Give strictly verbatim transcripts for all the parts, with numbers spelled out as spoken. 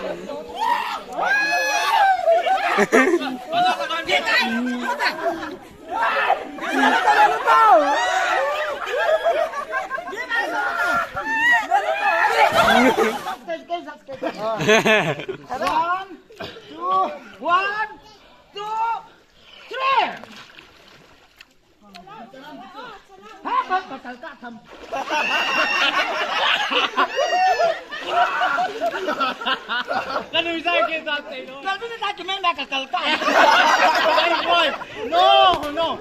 One, two, three. Hả? Có có có có thầm. Cái này ra kia ra thế thôi. Cái này ra cho mấy cái cờ cờ. No, no.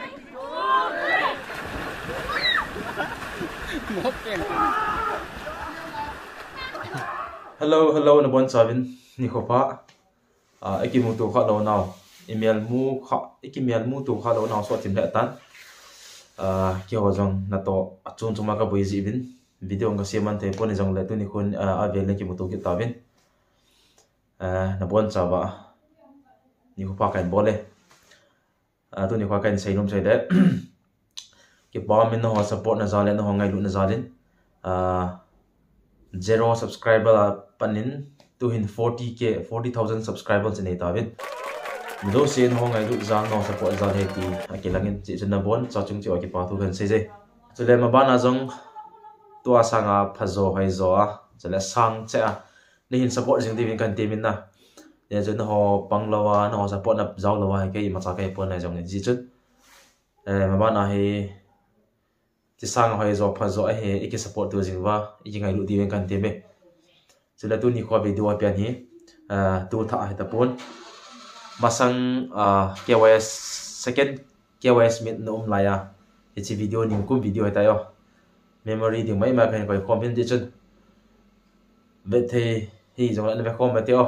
Hello, hello, na bon sabin ni khopa. Ah, ekimu tu kha lo now. Email mu kha, email mu tu kha lo now so tim le tan. Ah, ki ho jong na to achun chuma ka boi jibin. Video nga seman te pon jong le tu ni khun a ve le ki mu tu ki tabin. Ah, na bon chaba. Ni khopa kan bole. Ah, tu ni khopa kan sai nom sai de. Ki ba min no support na zalen no ngai lu na zalin. Ah, zero subscriber panin to hin forty k forty thousand subscribers in David. Mido sin hong ai lu zang no support zal he ti akilangin chi chuna bon cha chung chi wa ki pa tu kan se je. Chule ma bana jong to asanga phazo hai zo a chule sang che a ni hin support jing ti vin kan ti min na. Ya jun ho panglawa no support na zaw lawa ke ma cha ke pon na jong ni ji chut. Eh ma bana he ti sang hai zo phazo a he iki support tu jing wa iki ngai lu ti vin kan ti me. Chule tu ni ko video a pian hi tu tha hai ta pon masang K Y S second K Y S mit no um laya ichi video ning kum video ta yo memory ding mai ma kan ko comment di chun vet the hi jong la be comment yo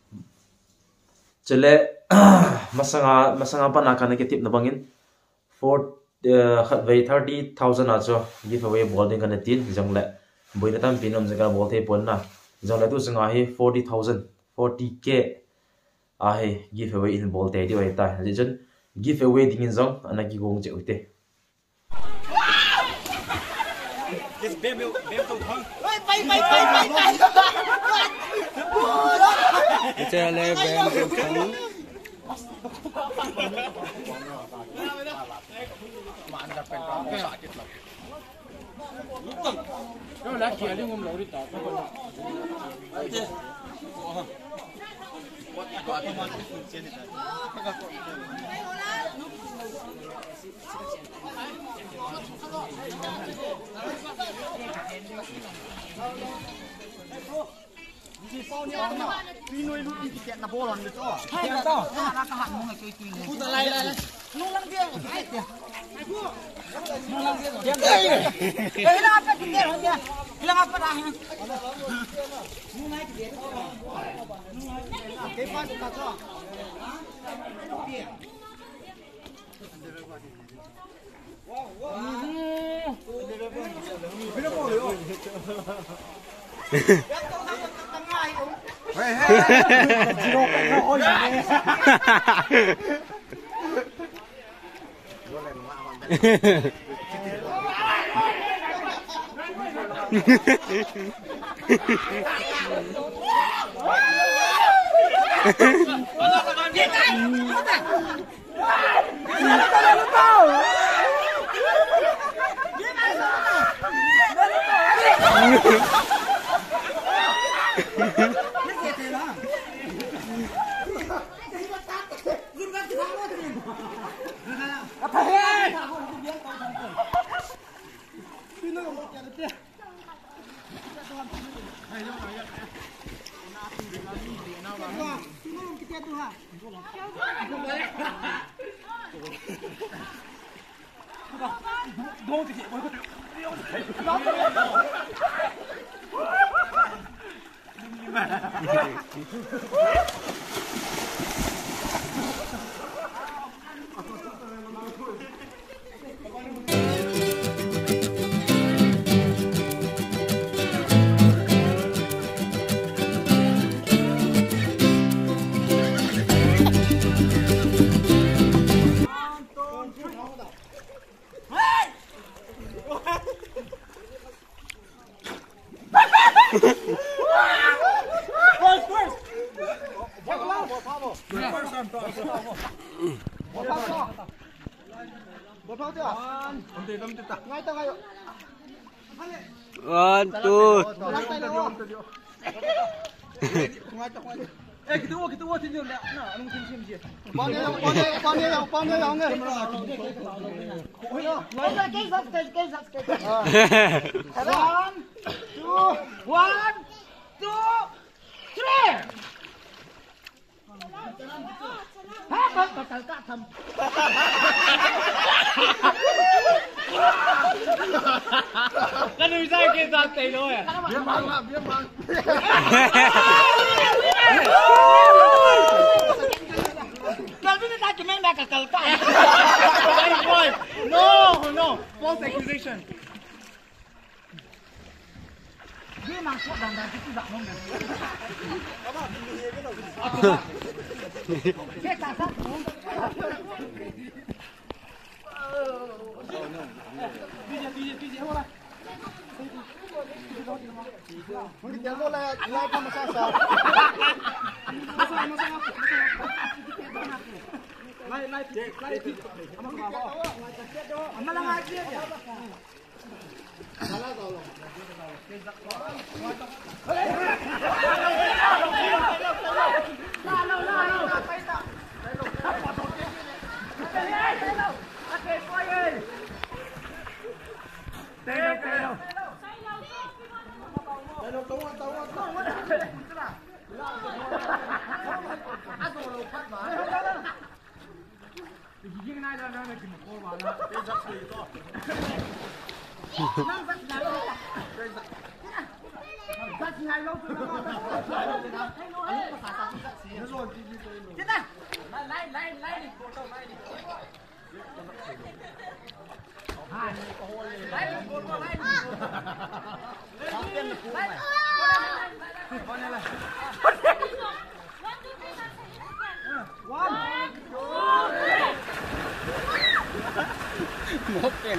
chele masanga masanga pa na kan ke tip na bangin for khat vai thirty thousand a cho giveaway bowling kan tin jong la boina tam pinom jaga bol the pon na jong la tu sanga hi forty thousand forty k ahe giveaway in bol te di wai ta legend giveaway ding in zong anaki gong je uite yes bem bem bem to thang Ôi bay bay bay bay bay. che le bem bem thang man da pen ka sa chit lok nó lá kia đi ngom lẩu đi tao Tuy nuôi lúc đi kẹt là bô lần được cho. Hay là to. Nó là cái hạt mua ngày chơi chơi. Phu lại lại. Nó lăng kia cái kẹt. Nó lăng kia rồi. Đây là cái kẹt rồi kìa. Là apa dah? Nó này cái kẹt. Cái bao nhiêu cho? Wow, wow. Bây giờ bô rồi. Hey, hey, Một phao cho. Một phao chưa? Ngay tao ngay. One, two. Eh, kita kita buat sini nak nak anu sini sini. Panggil panggil panggil panggil panggil. One, two, one, two, three. Ha, ha, ha, ha, ha. Kan bisa kita tahu ya. Biar bang, biar bang. Kalau ni tak cuma nak kekalkan. No, no, false accusation. Dia masuk dan dan itu tak mungkin. Apa? Kita tak tahu. Bija, bija, bija, hola. Mungkin dia mau lay lay kamu sasa. Masuk, masuk, masuk. Lay, lay, lay. Amal apa? Amal apa aja dia? Salah tolong. Lalu, lalu, apa itu? Okay, fire. Tayo, tayo. Tayo, tawa, tawa, tawa. Ako lo pat ba? Giging na na na kim ko ba na. Tayo sa ito. Nang sa na. Gas na lo. Ano pa sa sa siya? Kita. Lai lai lai ni photo lai ni. Hai. Lai ni photo lai ni. Sampai ni pun mai. Mana lah? One, two, three. Mungkin.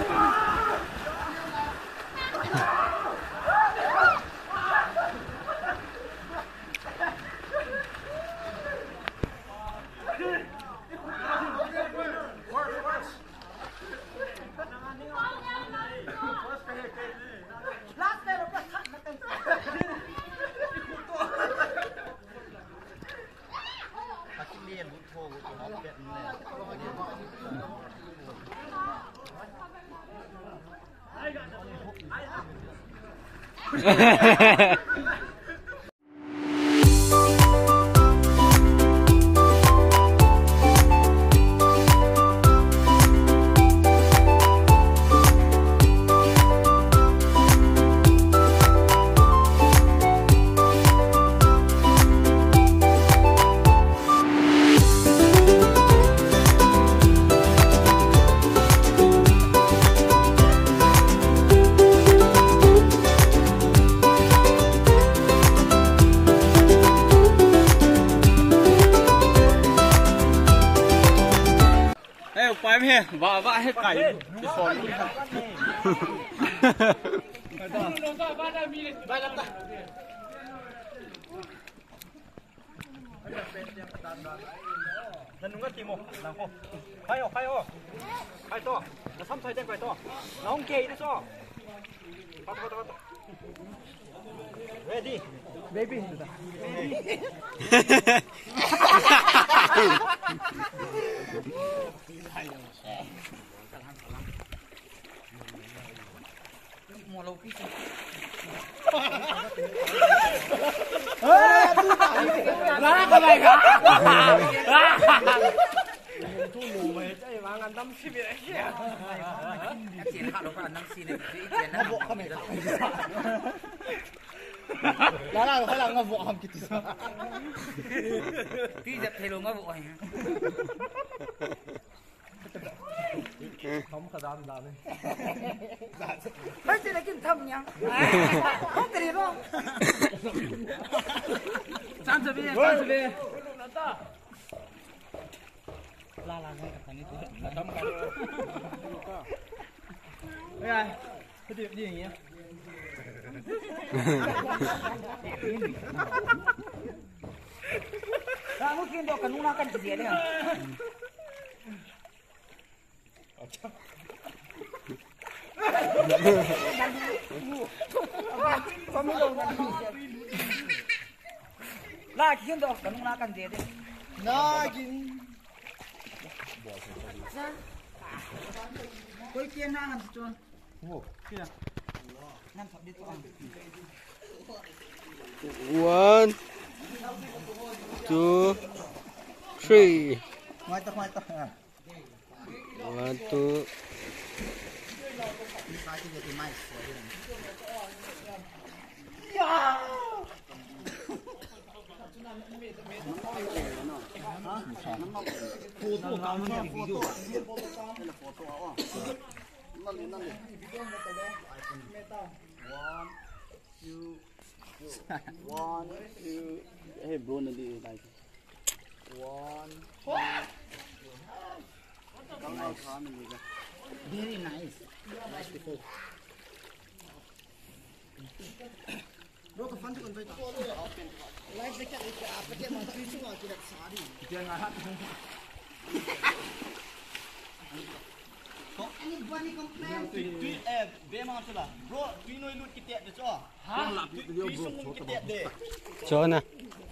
Vợ vợ hết cày cái phònนั่นนุ่งก็ตีโมหลังโมไปออกไปออกไปต่อแล้วซ้ำใส่แจ้งไปต่อน้องเกย์ด้วยซ้อปัดปัดปัด ready baby mau lopi sih. Lala apa lagi? Itu lumai, cai mangan tam sih biasa. Cian hak lupa enam sih ni, cian ngabuk kami. Lala kalau ngabuk kami gitu. Tidak terlalu ngabuk aja. Không có đam đam đấy. Mấy cái này kim thâm nhá. Không cái gì đâu. Tám mươi viên, tám mươi viên. La la ngay cái này tôi. Tấm cái. Đây này. Cái gì gì nhỉ? La mungkin dok kan menggunakan dia dia. Lagi dok kan menggunakan dia dia. Lagi. Kau kian nangan tu. Oh, kian. Nampak dia tu. One, two, three. Mantap mantap. One, two. Ya. Foto kamu ni video. Foto awak. Nanti nanti. One, two. One, two. Eh, bro nanti lagi. One. Nice. Very nice. Nice before. Bro, kau fancy kan baik? Live dekat dekat apa dia macam itu lah tidak sehari. Dia ngahat. Kau ini buat ni komplain. Tweet eh, bema macam lah. Bro, we know ilut kita ada cah. Ha? Video bro, kita ada. Cah na.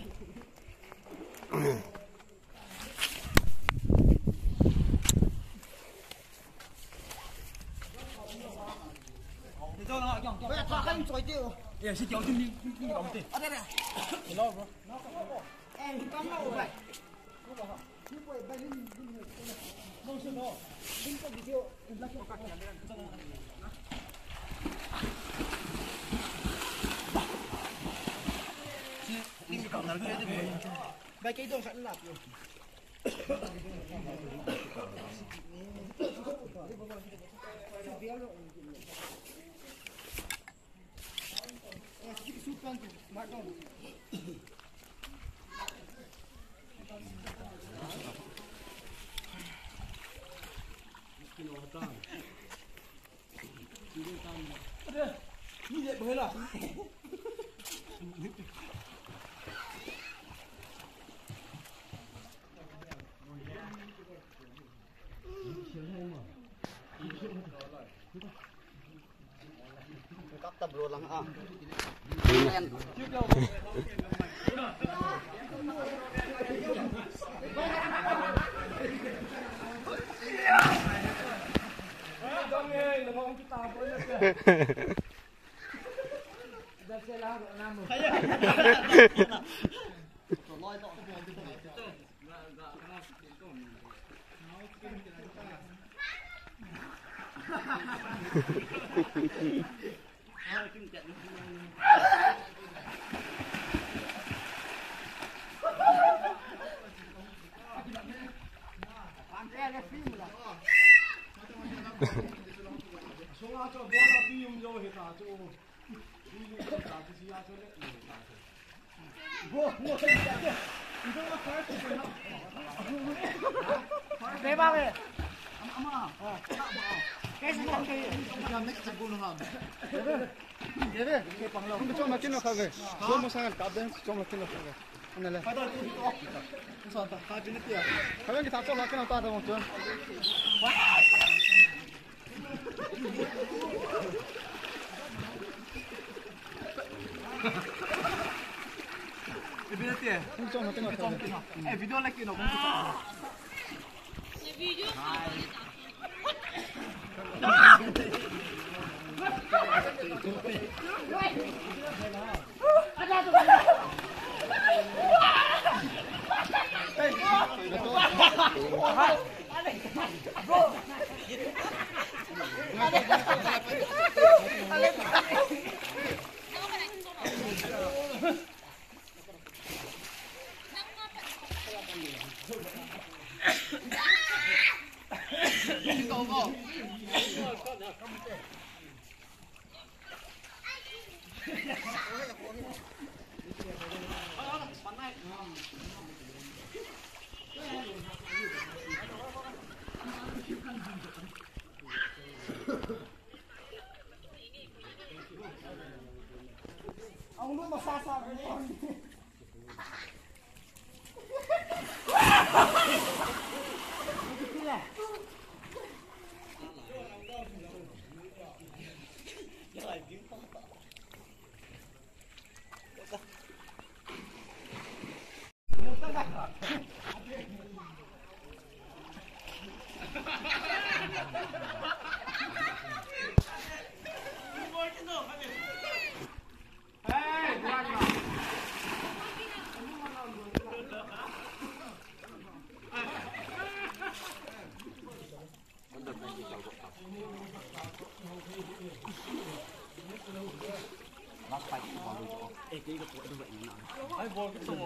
Itu nak yang. Banyak cakap yang cuy dia. Ya, si jauh ni ni ni kamu tu. Ada ada. Hello bro. Eh, kamu mau buat? Ni boleh buat ni ni. Mau seno. Ini video belakang kakak kamera. Si ni kau nak dia dia. Baik itu kat lap tu. Sukan tu, macam. Ada, ni dia berhala. Kata berulang ah. Kalian kita cakap nak apa ada macam? Video tiada. Tengok tengok tengok. Eh video lagi nak. Video. Ang lu masasa. phải bỏ được chỗ ê cái cái tuổi nó vậy nào ai bỏ cái tổ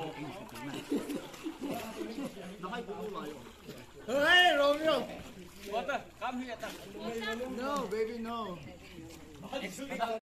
nó hay cũng lại hey Romeo what the come here no baby no